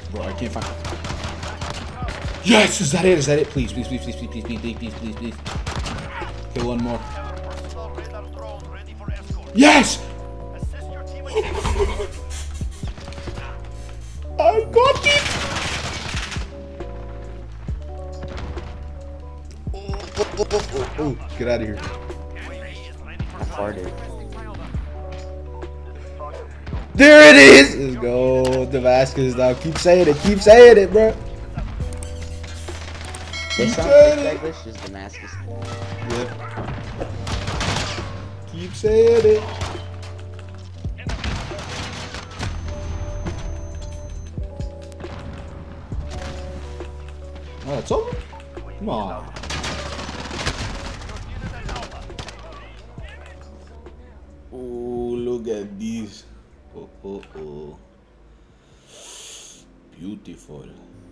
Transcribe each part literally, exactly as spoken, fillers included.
Bro, I can't find. Yes, is that it? Is that it? Please, please, please, please, please, please, please, please, please, please. Okay, one more. Yes! I got it! Oh, oh, oh, oh, oh. Get out of here. I farted. There it is! Let's go, Damascus now. Keep saying it, keep saying it, bro. They Keep sound saying like it. this is Damascus. Yep. Keep saying it. Oh, it's over? Come on. Oh, look at these. Oh, oh, oh. Beautiful.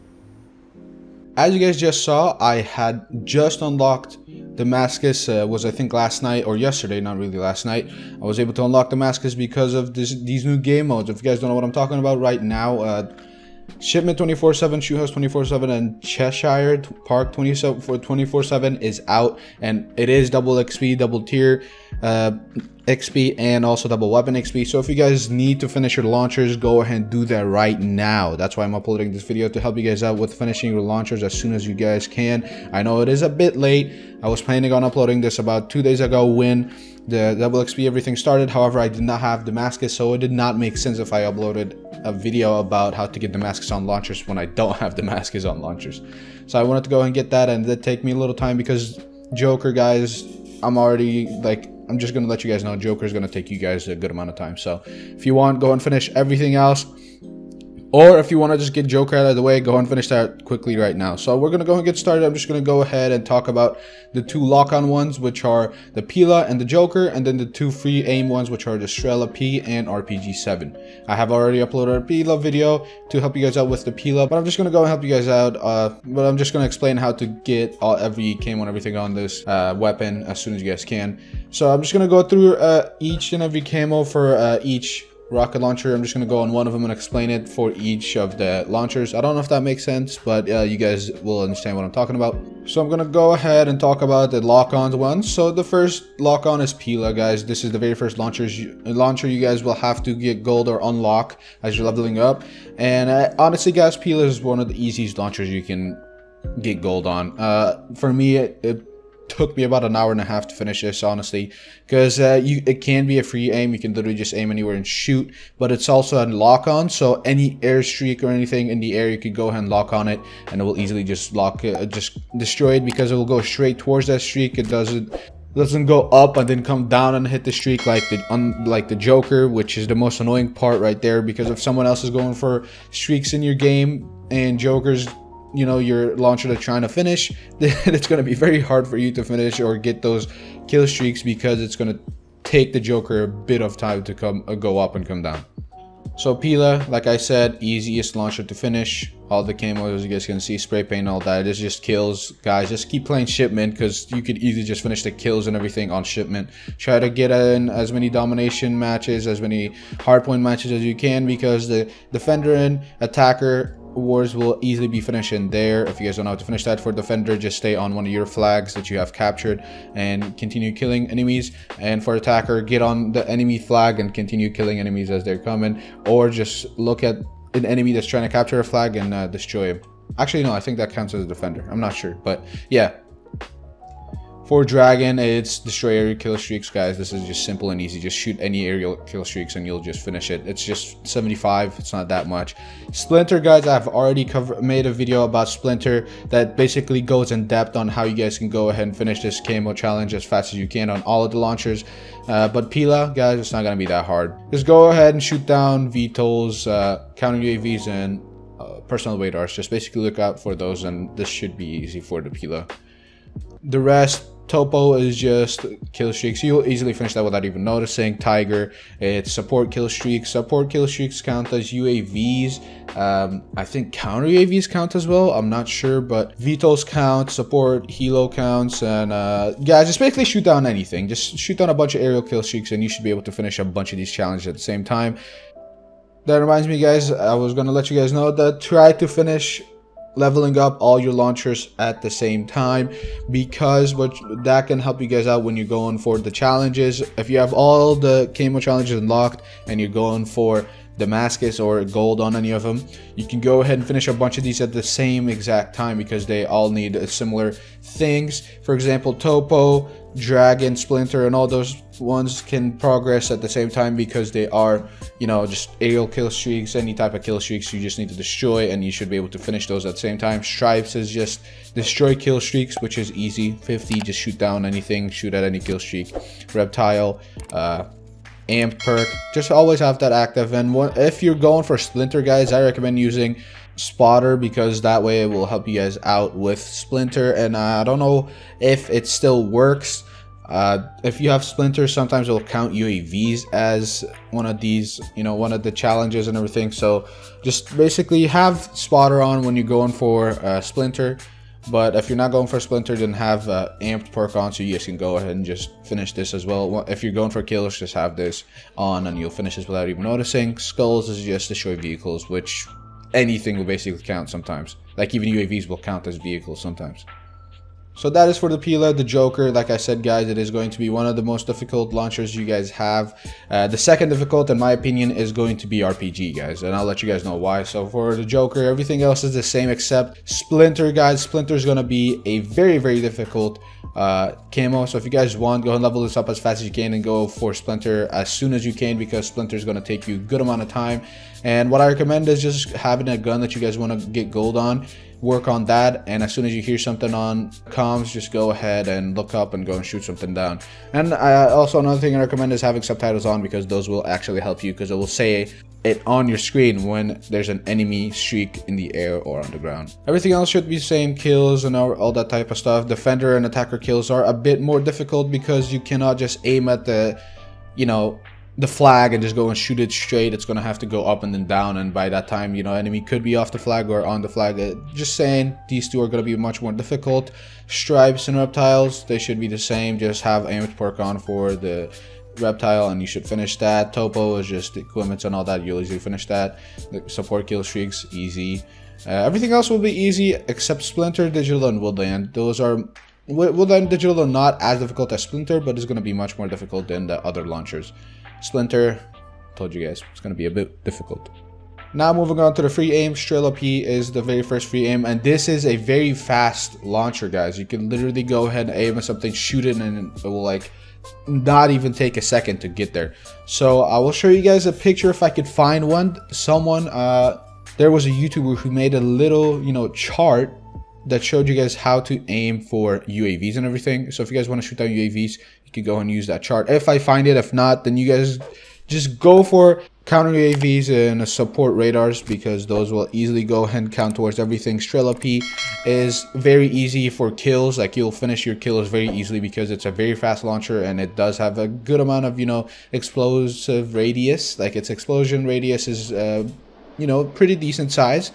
As you guys just saw, I had just unlocked Damascus, uh, was I think last night or yesterday, not really last night. I was able to unlock Damascus because of this, these new game modes. If you guys don't know what I'm talking about right now, uh, Shipment twenty-four seven, Shoe House twenty-four seven, and Cheshire Park twenty-four seven is out, and it is double X P, double tier uh, X P, and also double weapon X P. So if you guys need to finish your launchers, go ahead and do that right now. That's why I'm uploading this video, to help you guys out with finishing your launchers as soon as you guys can. I know it is a bit late. I was planning on uploading this about two days ago when the double X P everything started. However, I did not have Damascus, so it did not make sense if I uploaded a video about how to get Damascus on launchers when I don't have Damascus on launchers. So I wanted to go and get that, and it did take me a little time because Joker, guys, I'm already like, I'm just gonna let you guys know Joker is gonna take you guys a good amount of time. So if you want, go and finish everything else. Or if you want to just get Joker out of the way, go and finish that quickly right now. So we're going to go and get started. I'm just going to go ahead and talk about the two lock-on ones, which are the Pila and the Joker, and then the two free aim ones, which are the Strela P and R P G seven. I have already uploaded a Pila video to help you guys out with the Pila, but I'm just going to go and help you guys out. Uh, but I'm just going to explain how to get all, every camo and everything on this uh, weapon as soon as you guys can. So I'm just going to go through uh, each and every camo for uh, each rocket launcher. I'm just going to go on one of them and explain it for each of the launchers. I don't know if that makes sense, but uh, you guys will understand what I'm talking about. So I'm going to go ahead and talk about the lock-on ones. So the first lock-on is Pila, guys. This is the very first launchers you, launcher you guys will have to get gold or unlock as you're leveling up. And uh, honestly, guys, Pila is one of the easiest launchers you can get gold on. Uh, for me, it, it took me about an hour and a half to finish this, honestly, because uh, you it can be a free aim. You can literally just aim anywhere and shoot, but it's also a lock on, so any airstreak or anything in the air, you could go ahead and lock on it, and it will easily just lock it, just destroy it, because it will go straight towards that streak. It doesn't doesn't go up and then come down and hit the streak like the unlike the Joker, which is the most annoying part right there, because if someone else is going for streaks in your game and Joker's, you know, your launcher that's trying to finish, then it's going to be very hard for you to finish or get those kill streaks, because it's going to take the Joker a bit of time to come uh, go up and come down. So Pila, like I said, easiest launcher to finish. All the camos, as you guys can see, spray paint, all that, it's just kills. Guys, just keep playing Shipment, because you could easily just finish the kills and everything on Shipment. Try to get in as many domination matches, as many hardpoint matches as you can, because the defender and attacker wars will easily be finishing there. If you guys don't know how to finish that, for defender, just stay on one of your flags that you have captured and continue killing enemies, and for attacker, get on the enemy flag and continue killing enemies as they're coming, or just look at an enemy that's trying to capture a flag and uh, destroy him. Actually, no, I think that counts as a defender, I'm not sure, but yeah. For Dragon, it's destroy aerial kill streaks, guys. This is just simple and easy. Just shoot any aerial kill streaks and you'll just finish it. It's just seventy-five. It's not that much. Splinter, guys, I've already covered, made a video about Splinter that basically goes in depth on how you guys can go ahead and finish this camo challenge as fast as you can on all of the launchers. Uh, but Pila, guys, it's not going to be that hard. Just go ahead and shoot down V TOLs, uh, counter U A Vs, and uh, personal radars. Just basically look out for those, and this should be easy for the Pila. The rest, Topo is just kill streaks. You'll easily finish that without even noticing. Tiger, it's support kill streaks. Support kill streaks count as U A Vs. Um, I think counter U A Vs count as well. I'm not sure, but V TOLs count, support, helo counts, and uh, guys, just basically shoot down anything. Just shoot down a bunch of aerial kill streaks, and you should be able to finish a bunch of these challenges at the same time. That reminds me, guys, I was gonna let you guys know that try to finish leveling up all your launchers at the same time, because what that can help you guys out when you're going for the challenges. If you have all the camo challenges unlocked and you're going for Damascus or gold on any of them, you can go ahead and finish a bunch of these at the same exact time because they all need similar things. For example, Topo, Dragon, Splinter, and all those ones can progress at the same time because they are, you know, just aerial kill streaks. Any type of kill streaks you just need to destroy, and you should be able to finish those at the same time. Stripes is just destroy kill streaks, which is easy. fifty, just shoot down anything, shoot at any kill streak. Reptile, uh Amped perk, just always have that active. And one, if you're going for Splinter, guys, I recommend using Spotter because that way it will help you guys out with Splinter. And uh, I don't know if it still works. Uh, if you have Splinter, sometimes it will count U A Vs as one of these, you know, one of the challenges and everything. So just basically have Spotter on when you're going for uh, Splinter. But if you're not going for Splinter, then have uh, Amped perk on, so you guys can go ahead and just finish this as well. If you're going for kills, just have this on and you'll finish this without even noticing. Skulls is just destroy vehicles, which anything will basically count sometimes. Like even U A Vs will count as vehicles sometimes. So that is for the Pila, the Joker. Like I said, guys, it is going to be one of the most difficult launchers you guys have. Uh, the second difficult, in my opinion, is going to be R P G, guys, and I'll let you guys know why. So for the Joker, everything else is the same except Splinter, guys. Splinter is going to be a very, very difficult uh, camo. So if you guys want, go and level this up as fast as you can and go for Splinter as soon as you can, because Splinter is going to take you a good amount of time. And what I recommend is just having a gun that you guys want to get gold on. Work on that, and as soon as you hear something on comms, just go ahead and look up and go and shoot something down. And uh, also another thing I recommend is having subtitles on, because those will actually help you, because it will say it on your screen when there's an enemy streak in the air or on the ground. Everything else should be the same. Kills and all, all that type of stuff. Defender and attacker kills are a bit more difficult because you cannot just aim at the, you know, the flag and just go and shoot it straight. It's gonna have to go up and then down, and by that time, you know, enemy could be off the flag or on the flag. Uh, just saying, these two are gonna be much more difficult. Stripes and reptiles, they should be the same. Just have Amped perk on for the reptile and you should finish that. Topo is just equipments and all that, you'll easily finish that. The support kill streaks, easy. Uh, everything else will be easy except Splinter, Digital, and Woodland. Those are Woodland, Digital are not as difficult as Splinter, but it's gonna be much more difficult than the other launchers. Splinter, told you guys, it's going to be a bit difficult. Now moving on to the free aim. Strela P is the very first free aim, and this is a very fast launcher, guys. You can literally go ahead and aim at something, shoot it, and it will like not even take a second to get there. So I will show you guys a picture if I could find one. Someone, uh, there was a YouTuber who made a little, you know, chart that showed you guys how to aim for U A Vs and everything. So if you guys want to shoot down U A Vs, you can go and use that chart if I find it. If not, then you guys just go for counter U A Vs and support radars, because those will easily go ahead and count towards everything. Strela P is very easy for kills. Like, you'll finish your kills very easily because it's a very fast launcher and it does have a good amount of, you know, explosive radius. Like, its explosion radius is uh, you know, pretty decent size.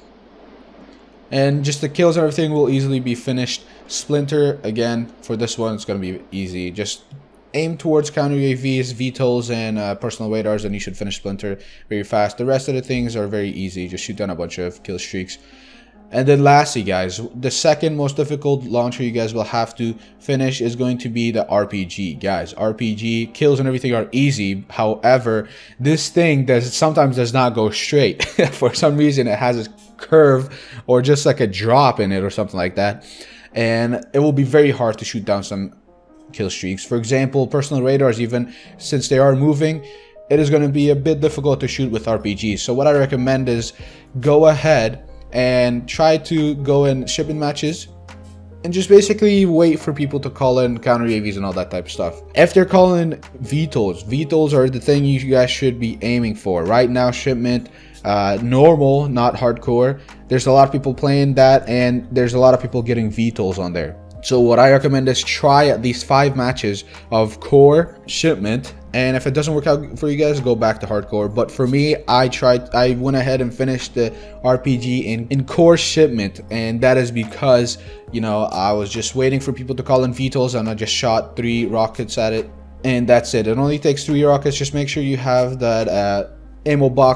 And just the kills and everything will easily be finished. Splinter, again, for this one, it's going to be easy. Just aim towards counter U A Vs, V TOLs, and uh, personal radars, and you should finish Splinter very fast. The rest of the things are very easy. Just shoot down a bunch of kill streaks. And then lastly, guys, the second most difficult launcher you guys will have to finish is going to be the R P G. Guys, R P G kills and everything are easy. However, this thing does sometimes does not go straight. For some reason, it has a curve or just like a drop in it or something like that. And it will be very hard to shoot down some kill streaks. For example, personal radars, even since they are moving, it is going to be a bit difficult to shoot with R P Gs. So what I recommend is go ahead and try to go in shipment matches and just basically wait for people to call in counter U A Vs and all that type of stuff. If they're calling V TOLs, V TOLs are the thing you guys should be aiming for. Right now, shipment, uh, normal, not hardcore. There's a lot of people playing that, and there's a lot of people getting V TOLs on there. So what I recommend is try at least five matches of core, shipment, and if it doesn't work out for you guys, go back to hardcore. But for me, I tried, I went ahead and finished the R P G in, in core shipment, and that is because, you know, I was just waiting for people to call in V TOLs, and I just shot three rockets at it, and that's it. It only takes three rockets. Just make sure you have that uh, ammo box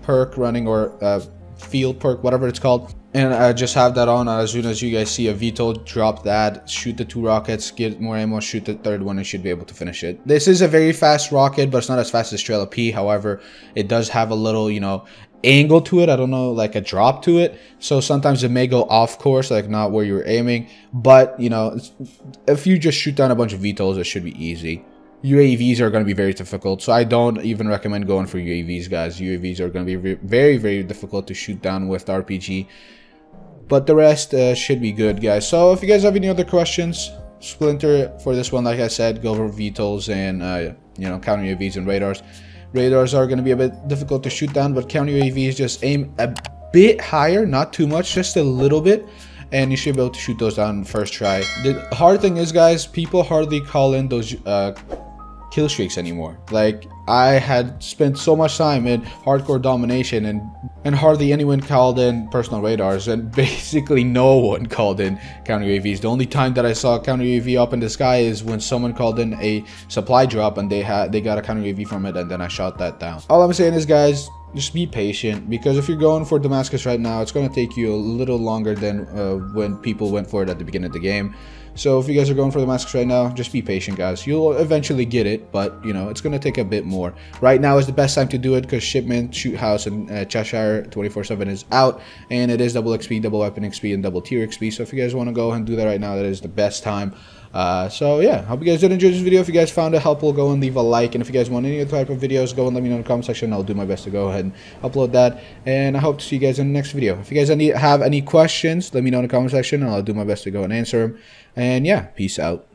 perk running, or uh, field perk, whatever it's called. And I just have that on. As soon as you guys see a V TOL, drop that, shoot the two rockets, get more ammo, shoot the third one, and should be able to finish it. This is a very fast rocket, but it's not as fast as Strela P. However, it does have a little, you know, angle to it. I don't know, like a drop to it. So sometimes it may go off course, like not where you're aiming. But, you know, if you just shoot down a bunch of V TOLs, it should be easy. U A Vs are going to be very difficult, so I don't even recommend going for U A Vs, guys. U A Vs are going to be very, very difficult to shoot down with the R P G. But the rest uh, should be good, guys. So if you guys have any other questions, Splinter, for this one, like I said, go over V TOLs and, uh, you know, counter U A Vs and radars. Radars are going to be a bit difficult to shoot down, but counter U A Vs just aim a bit higher, not too much, just a little bit. And you should be able to shoot those down first try. The hard thing is, guys, people hardly call in those uh, kill streaks anymore. Like, I had spent so much time in hardcore domination, and and hardly anyone called in personal radars, and basically no one called in counter U A Vs. The only time that I saw counter U A V up in the sky is when someone called in a supply drop and they had they got a counter U A V from it, and then I shot that down. All I'm saying is, guys, just be patient, because if you're going for Damascus right now, it's going to take you a little longer than uh, when people went for it at the beginning of the game. So if you guys are going for Damascus right now, just be patient, guys. You'll eventually get it, but, you know, it's going to take a bit more. Right now is the best time to do it, because Shipment, Shoot House, and uh, Cheshire twenty-four seven is out, and it is double X P, double weapon X P, and double tier X P. So if you guys want to go ahead and do that right now, that is the best time. Uh, so yeah, hope you guys did enjoy this video. If you guys found it helpful, go and leave a like, and if you guys want any other type of videos, go and let me know in the comment section. I'll do my best to go ahead and upload that, and I hope to see you guys in the next video. If you guys have any questions, let me know in the comment section, and I'll do my best to go and answer them. And yeah, peace out.